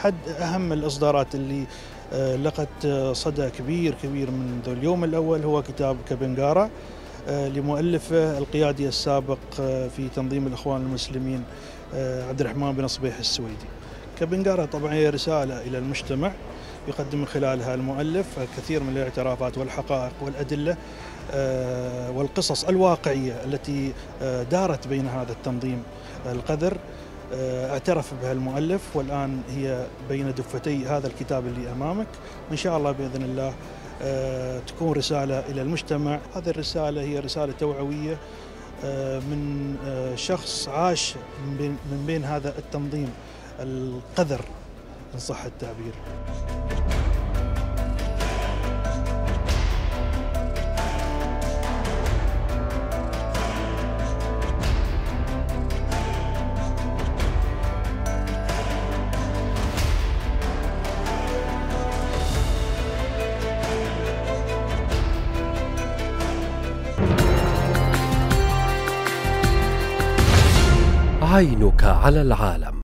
أحد أهم الإصدارات اللي لقت صدى كبير منذ اليوم الأول هو كتاب كابنجارا لمؤلفه القيادي السابق في تنظيم الإخوان المسلمين عبد الرحمن بن صبيح السويدي. كابنجارا طبعا هي رسالة إلى المجتمع يقدم من خلالها المؤلف الكثير من الاعترافات والحقائق والأدلة والقصص الواقعية التي دارت بين هذا التنظيم القذر. اعترف بها المؤلف والآن هي بين دفتي هذا الكتاب اللي أمامك، وإن شاء الله بإذن الله تكون رسالة إلى المجتمع. هذه الرسالة هي رسالة توعوية من شخص عاش من بين هذا التنظيم القذر إن صح التعبير. عينك على العالم.